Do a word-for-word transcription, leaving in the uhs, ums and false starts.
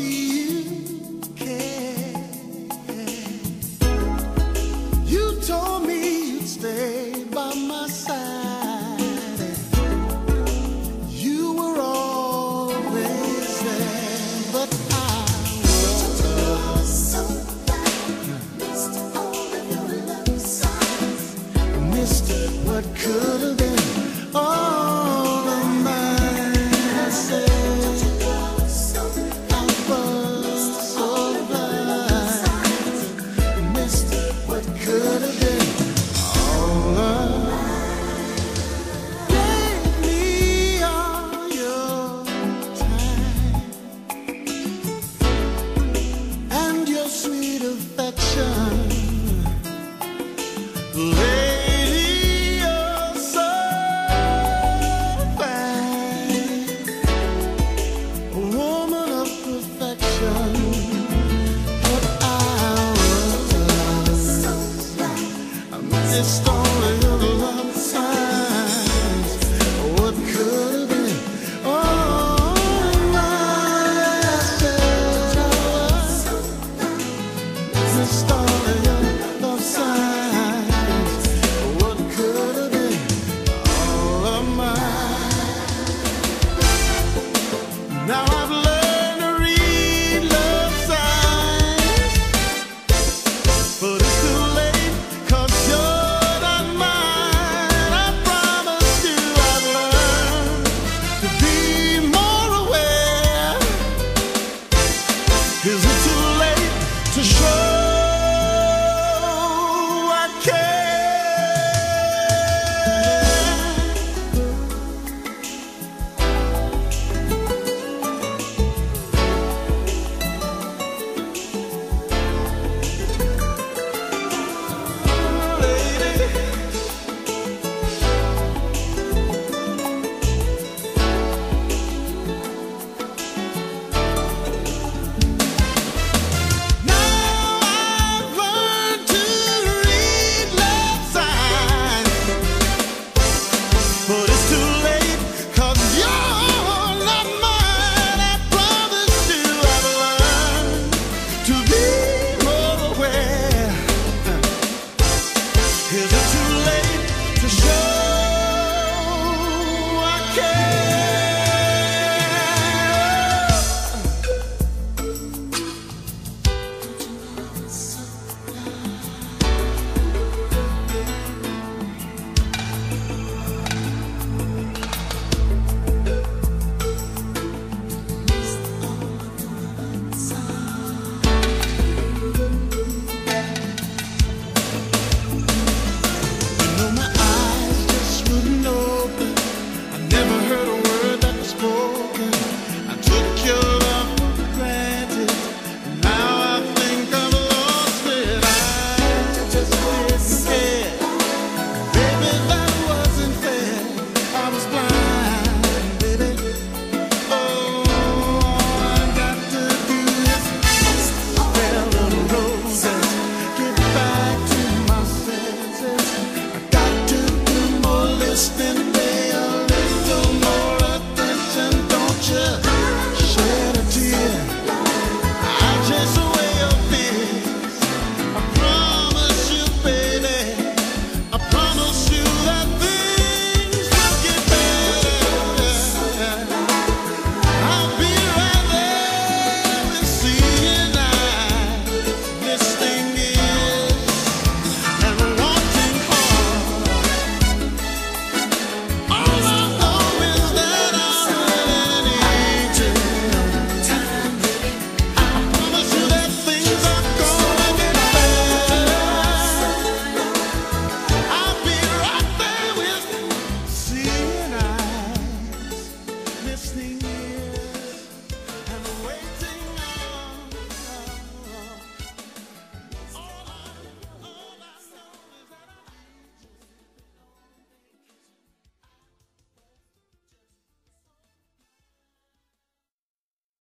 you cared. You told me you'd stay by my side. You were always there, but I was so blind. Missed all of your love signs. Missed what could have been. All of mine, I said. Sweet affection, lady, you're so fine, a woman of perfection. But I was so blind, I missed all of your love signs. What could have been? Oh, my, said I was missed all of your love signs. What could have been? All of mine. Now I've learned to read love signs, but it's too late, 'cause you're not mine. I promise you I've learned to be more aware. Is it too